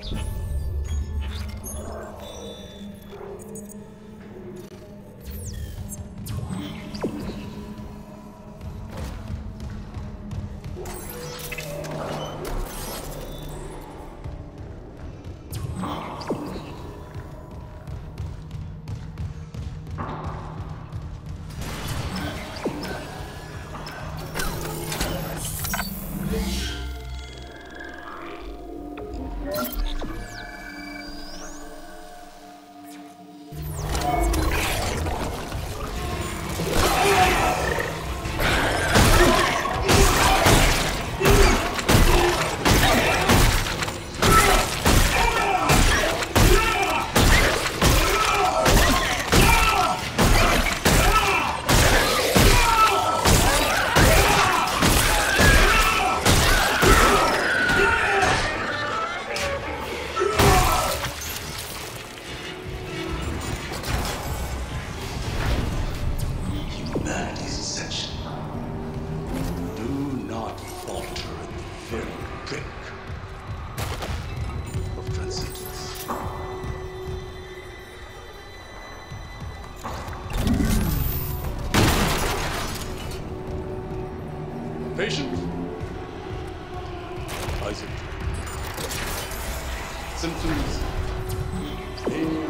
Patient? Isaac. Symptoms? Pain?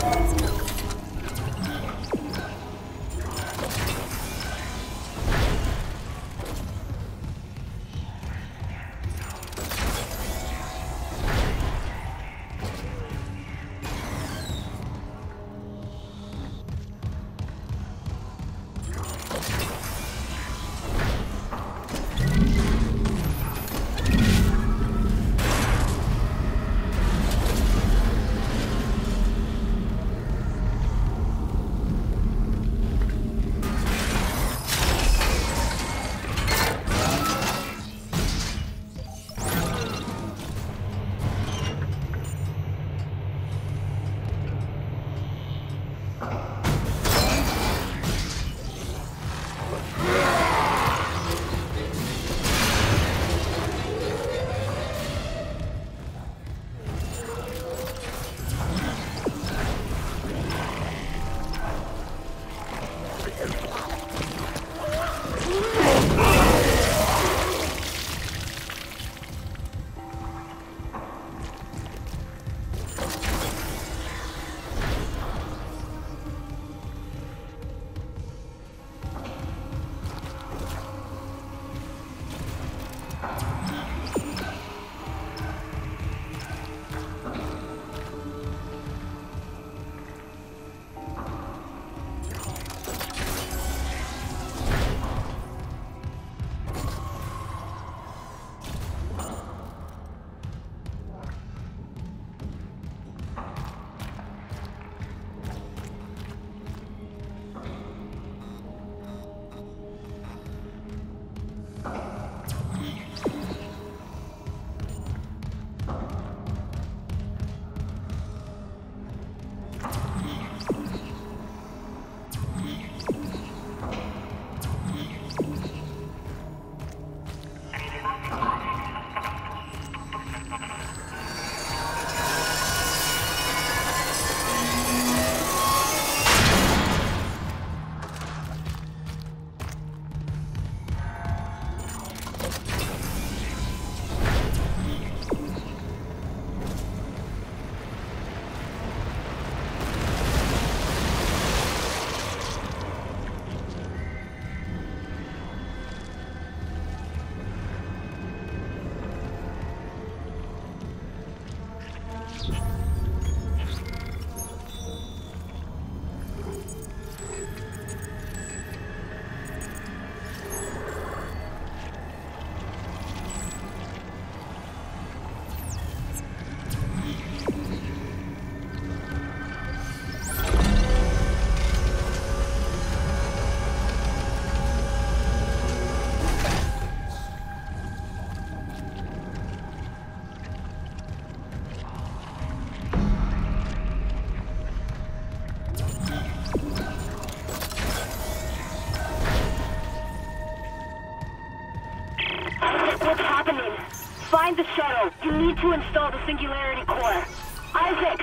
Find the shuttle. You need to install the Singularity Core. Isaac!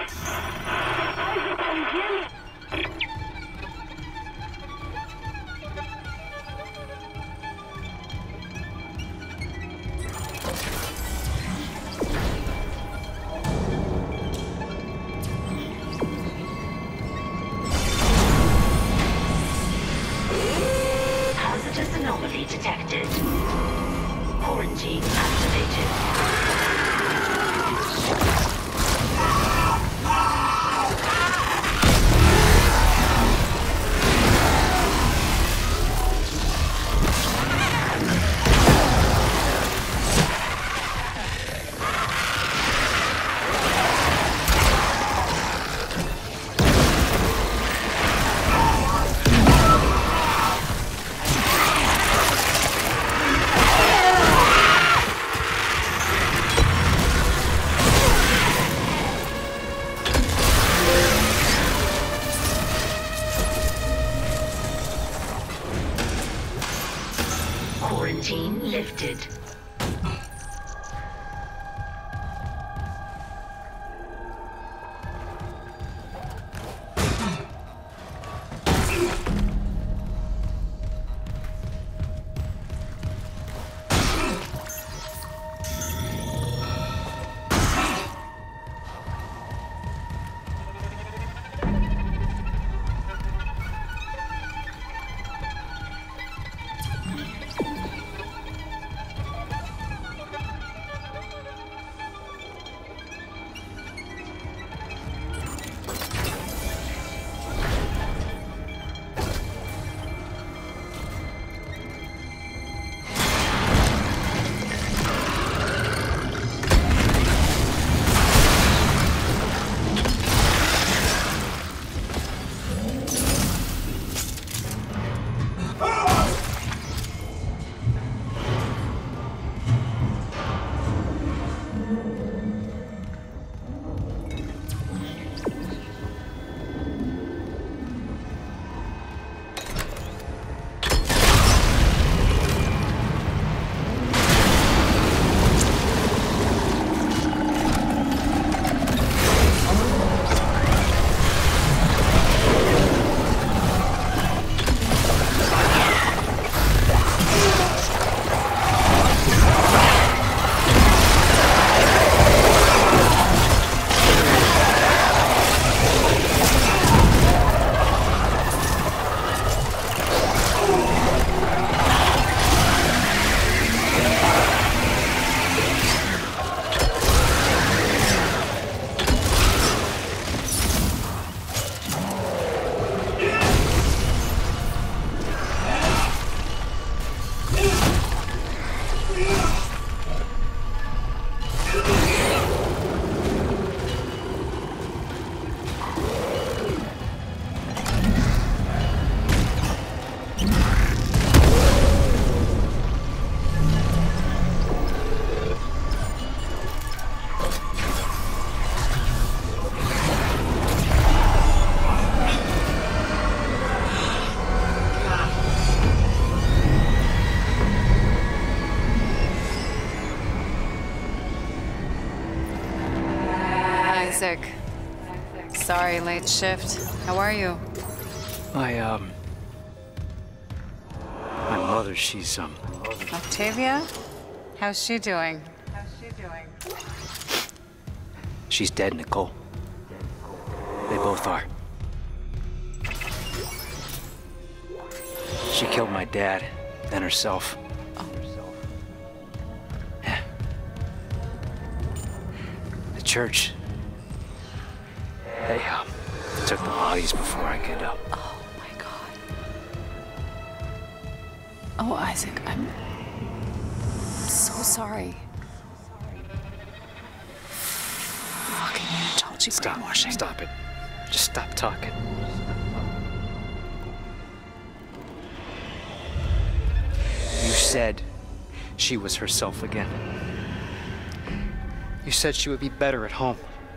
Isaac, can you hear me? Hazardous anomaly detected. Quarantine activated. Isaac. Sorry, late shift. How are you? My mother, she's, Octavia? How's she doing? she's dead, Nicole. They both are. She killed my dad, then herself. Yeah. The church. They, took the bodies before I could, Oh my God. Oh, Isaac, I'm so sorry. Fucking I told you brainwashing. Stop it. Just stop talking. You said she was herself again. You said she would be better at home.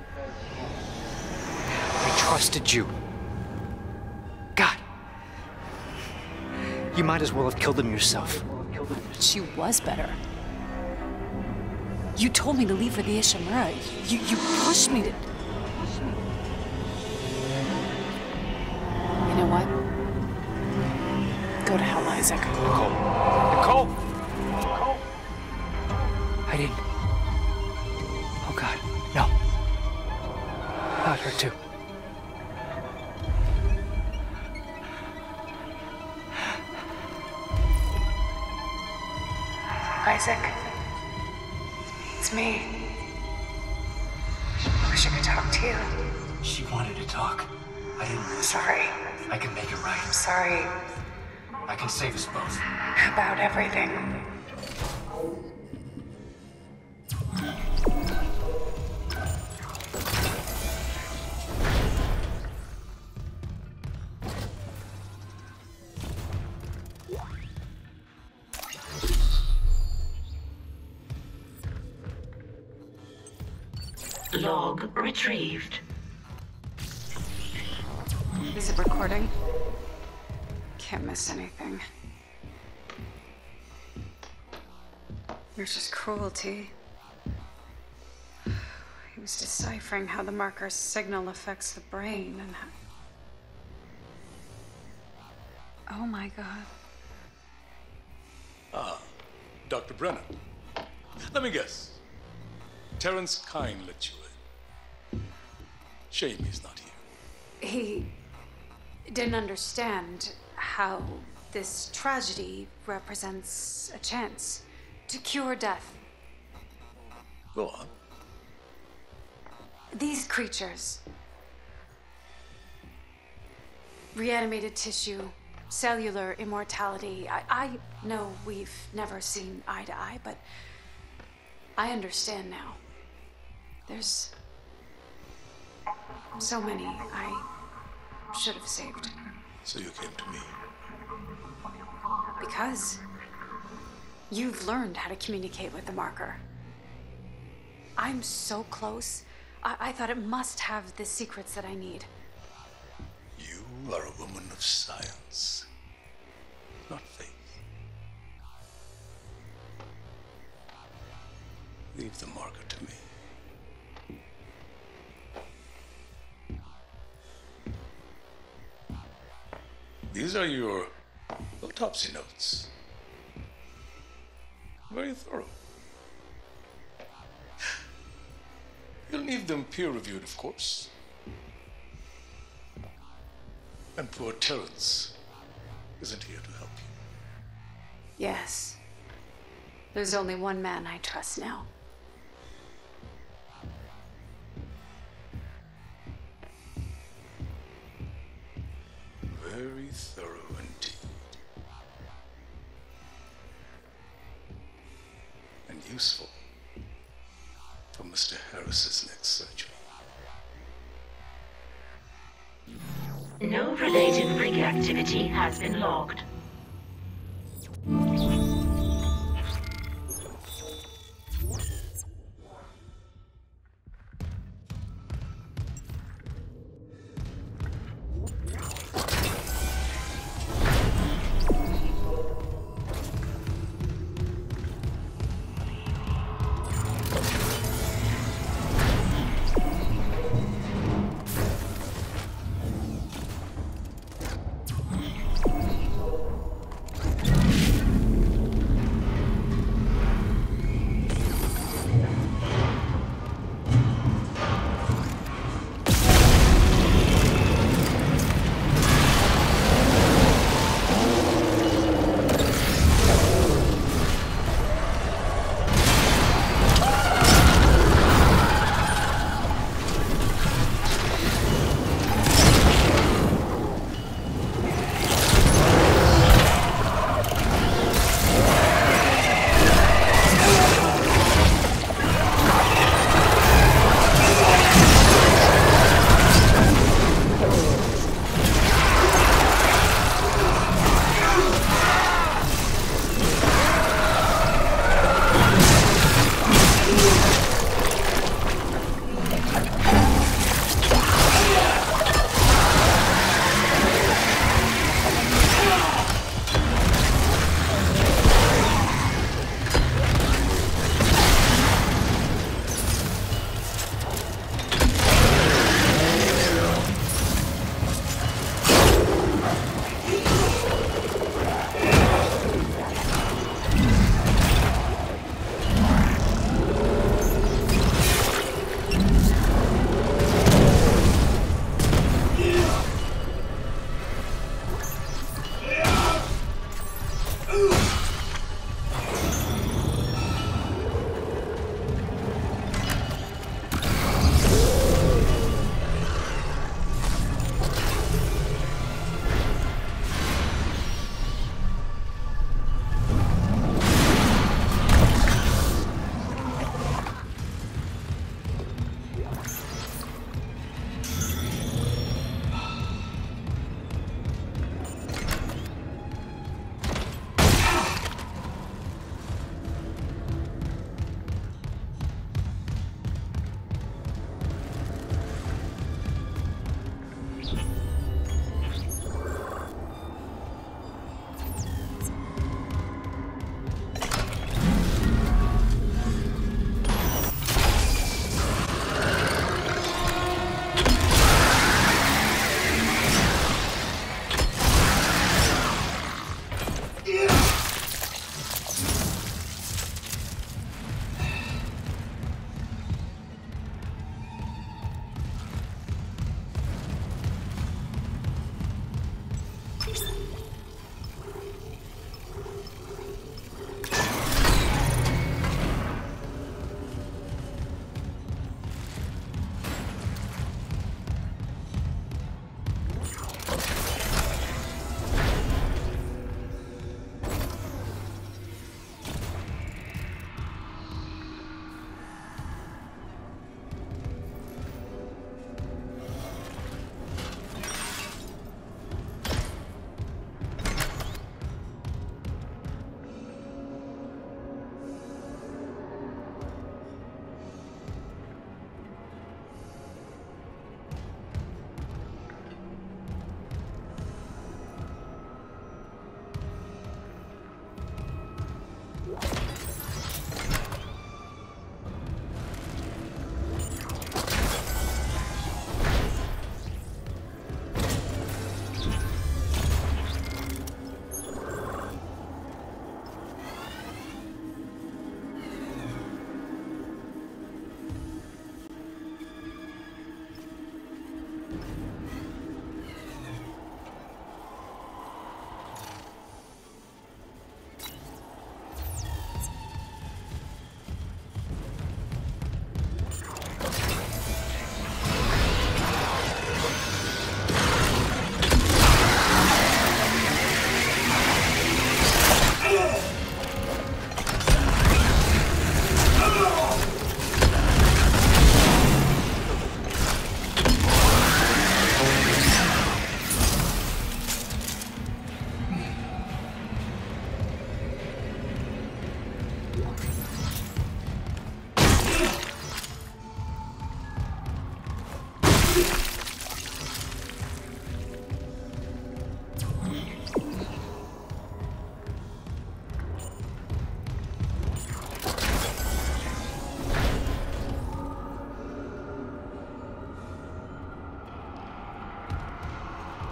I trusted you. God. You might as well have killed him yourself. But she was better. You told me to leave for the Ishimura. You pushed me to... You know what? Go to hell, Isaac. Nicole. Nicole! Nicole! I didn't... Oh, God. No. Not her, too. Isaac. It's me. I wish I could talk to you. She wanted to talk. I didn't listen. Sorry. I can make it right. I'm sorry I can save us both. about everything. Log retrieved. Is it recording? Can't miss anything. There's just cruelty. He was deciphering how the marker's signal affects the brain and how... Oh my God. Dr. Brennan. Let me guess. Terrence Kyne let you in. Shame he's not here. He didn't understand how this tragedy represents a chance to cure death. Go on. These creatures, reanimated tissue, cellular immortality. I know we've never seen eye to eye, but I understand now. There's so many I should have saved. So you came to me. Because you've learned how to communicate with the marker. I'm so close. I thought it must have the secrets that I need. You are a woman of science, not faith. Leave the marker to me. These are your autopsy notes. Very thorough. You'll need them peer-reviewed, of course. And poor Terrence isn't here to help you. Yes. There's only one man I trust now. Very thorough indeed. And useful for Mr. Harris's next surgery. No related rig activity has been logged.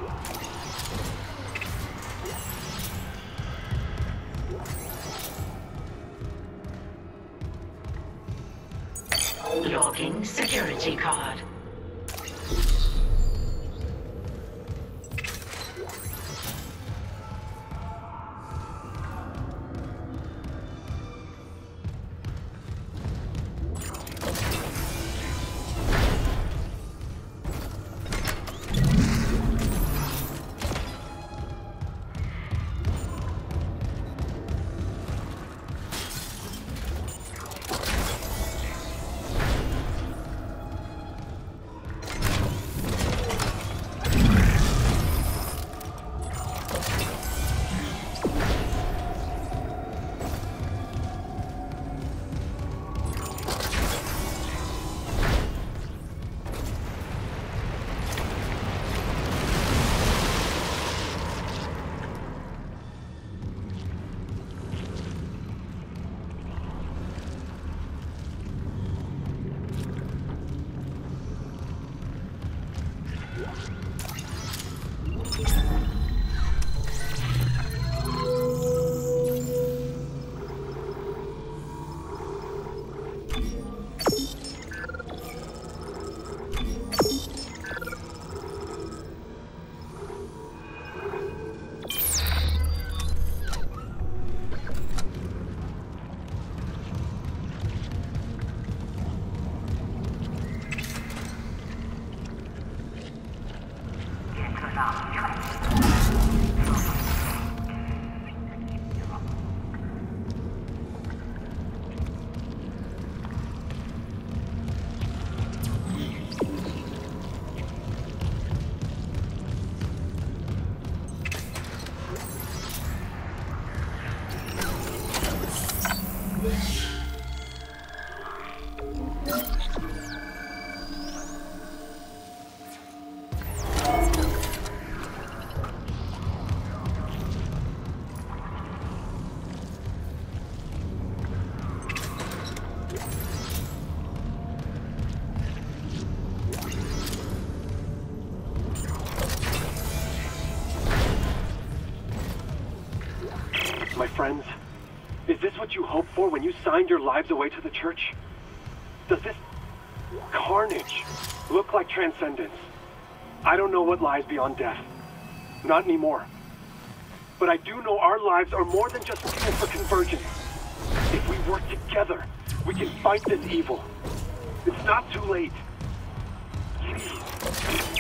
Logging security card. My friends, is this what you hoped for when you signed your lives away to the church? Does this carnage look like transcendence? I don't know what lies beyond death. Not anymore. But I do know our lives are more than just fuel for convergence. If we work together, we can fight this evil. It's not too late. Please.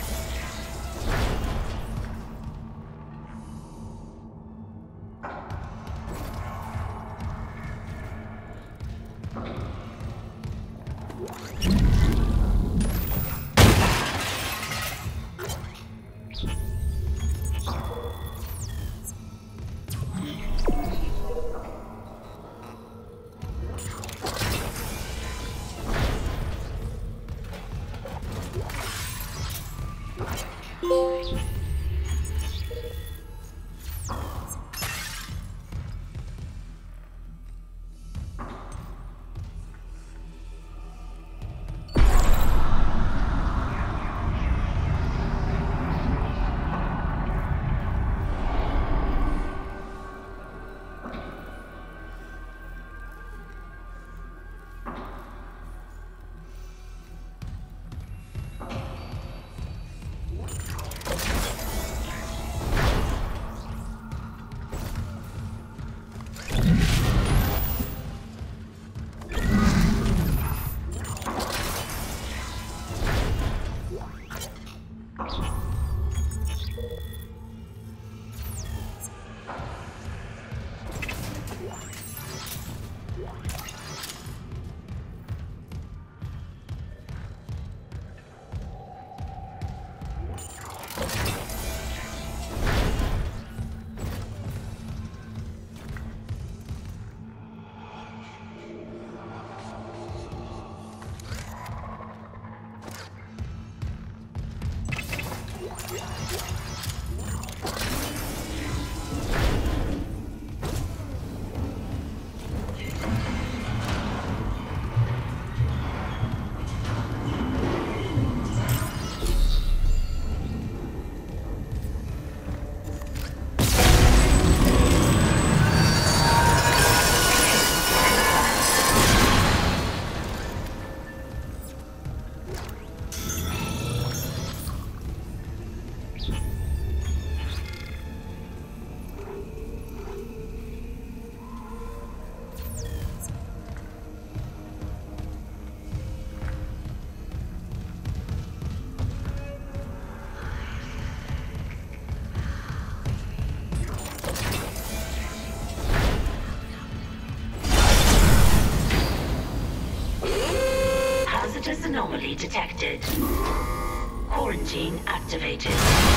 Anomaly detected. Quarantine activated.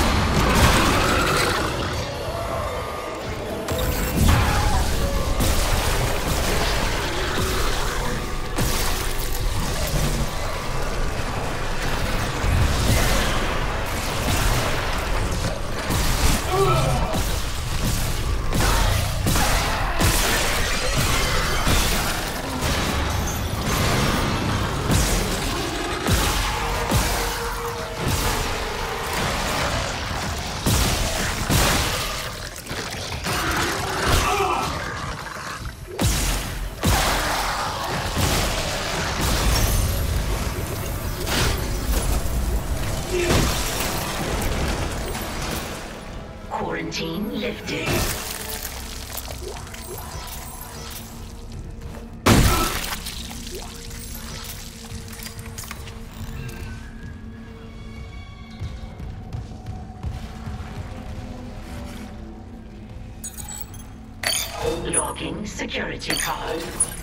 Quarantine lifted. Logging security card.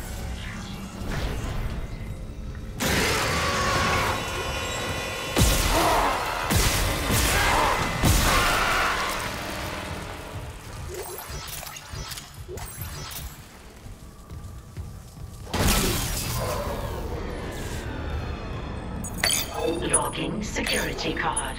Logging security card.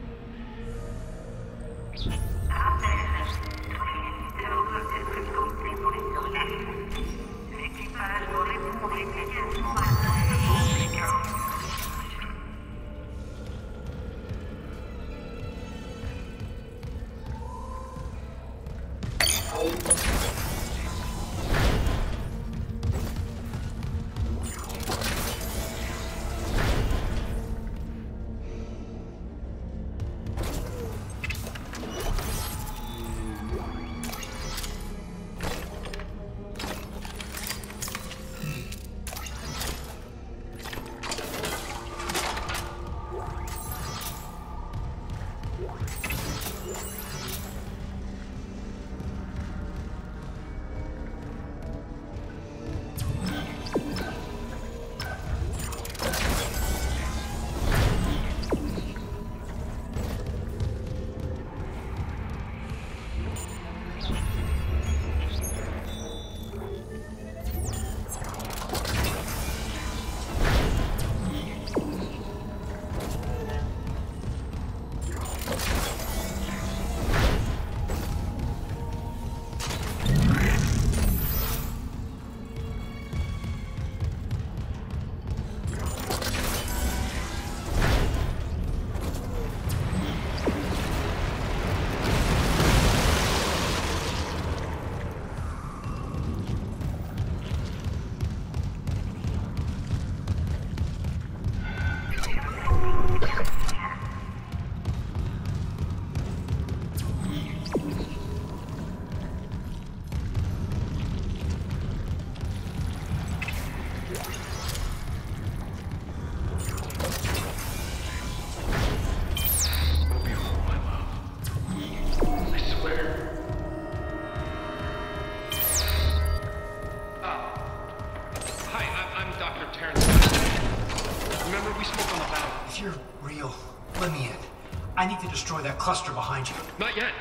I need to destroy that cluster behind you. Not yet.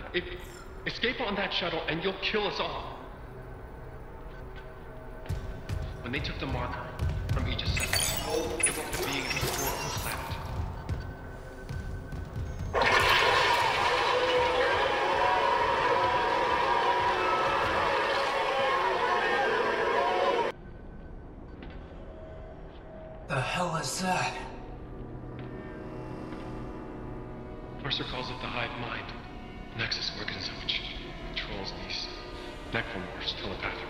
Escape on that shuttle and you'll kill us all. When they took the marker from Aegis 7, it went to being at the core of the planet. The hell is that? Mercer calls it the hive mind, nexus organism which controls these necromorphs telepathically.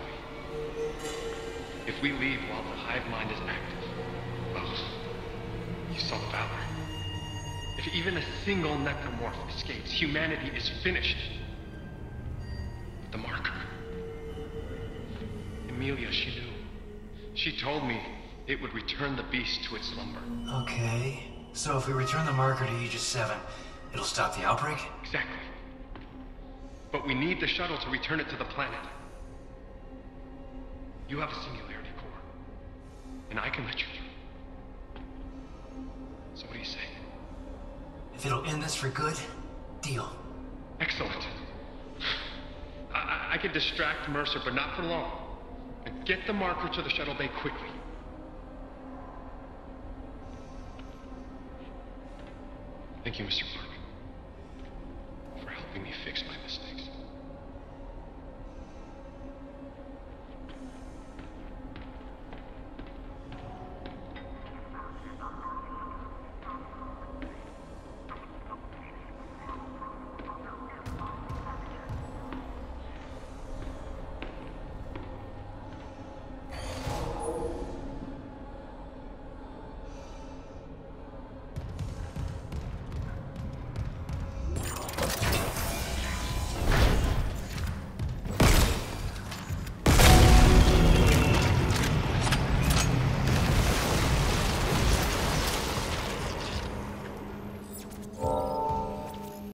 If we leave while the hive mind is active, well, you saw the Valor. If even a single necromorph escapes, humanity is finished. The marker. Emilia, she knew. She told me it would return the beast to its slumber. Okay, so if we return the marker to Aegis 7, it'll stop the outbreak? Exactly. But we need the shuttle to return it to the planet. You have a singularity core, and I can let you through. So what do you say? If it'll end this for good, deal. Excellent. I could distract Mercer, but not for long. And get the marker to the shuttle bay quickly. Thank you, Mr. Park, for helping me fix my mistakes.